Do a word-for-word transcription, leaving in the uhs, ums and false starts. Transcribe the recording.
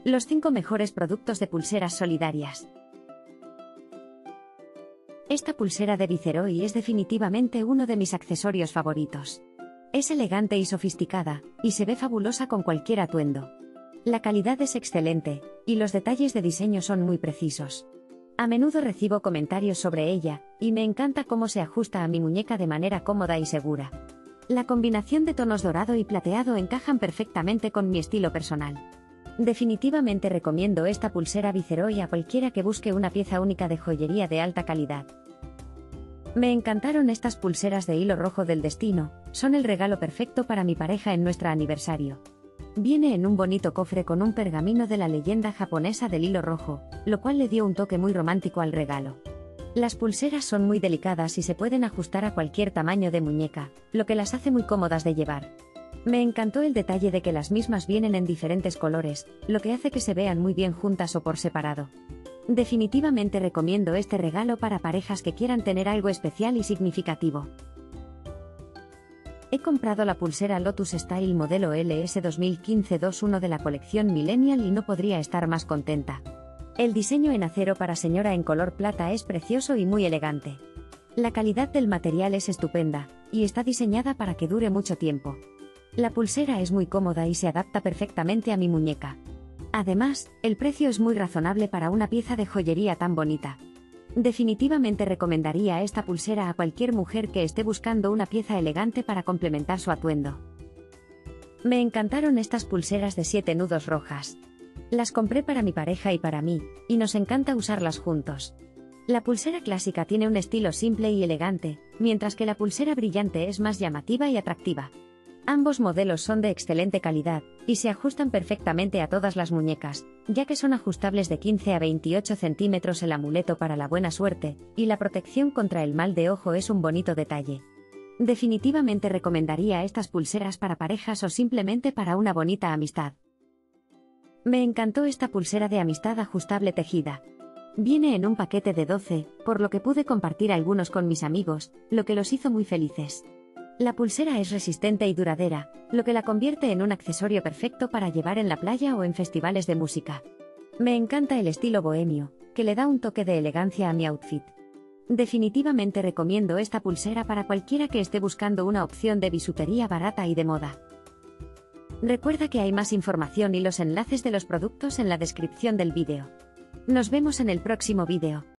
Los cinco mejores productos de pulseras solidarias. Esta pulsera de Viceroy es definitivamente uno de mis accesorios favoritos. Es elegante y sofisticada, y se ve fabulosa con cualquier atuendo. La calidad es excelente, y los detalles de diseño son muy precisos. A menudo recibo comentarios sobre ella, y me encanta cómo se ajusta a mi muñeca de manera cómoda y segura. La combinación de tonos dorado y plateado encajan perfectamente con mi estilo personal. Definitivamente recomiendo esta pulsera Viceroy a cualquiera que busque una pieza única de joyería de alta calidad. Me encantaron estas pulseras de hilo rojo del destino, son el regalo perfecto para mi pareja en nuestro aniversario. Viene en un bonito cofre con un pergamino de la leyenda japonesa del hilo rojo, lo cual le dio un toque muy romántico al regalo. Las pulseras son muy delicadas y se pueden ajustar a cualquier tamaño de muñeca, lo que las hace muy cómodas de llevar. Me encantó el detalle de que las mismas vienen en diferentes colores, lo que hace que se vean muy bien juntas o por separado. Definitivamente recomiendo este regalo para parejas que quieran tener algo especial y significativo. He comprado la pulsera Lotus Style modelo L S dos mil quince veintiuno de la colección Millennial y no podría estar más contenta. El diseño en acero para señora en color plata es precioso y muy elegante. La calidad del material es estupenda, y está diseñada para que dure mucho tiempo. La pulsera es muy cómoda y se adapta perfectamente a mi muñeca. Además, el precio es muy razonable para una pieza de joyería tan bonita. Definitivamente recomendaría esta pulsera a cualquier mujer que esté buscando una pieza elegante para complementar su atuendo. Me encantaron estas pulseras de siete nudos rojas. Las compré para mi pareja y para mí, y nos encanta usarlas juntos. La pulsera clásica tiene un estilo simple y elegante, mientras que la pulsera brillante es más llamativa y atractiva. Ambos modelos son de excelente calidad, y se ajustan perfectamente a todas las muñecas, ya que son ajustables de quince a veintiocho centímetros el amuleto para la buena suerte, y la protección contra el mal de ojo es un bonito detalle. Definitivamente recomendaría estas pulseras para parejas o simplemente para una bonita amistad. Me encantó esta pulsera de amistad ajustable tejida. Viene en un paquete de doce, por lo que pude compartir algunos con mis amigos, lo que los hizo muy felices. La pulsera es resistente y duradera, lo que la convierte en un accesorio perfecto para llevar en la playa o en festivales de música. Me encanta el estilo bohemio, que le da un toque de elegancia a mi outfit. Definitivamente recomiendo esta pulsera para cualquiera que esté buscando una opción de bisutería barata y de moda. Recuerda que hay más información y los enlaces de los productos en la descripción del vídeo. Nos vemos en el próximo vídeo.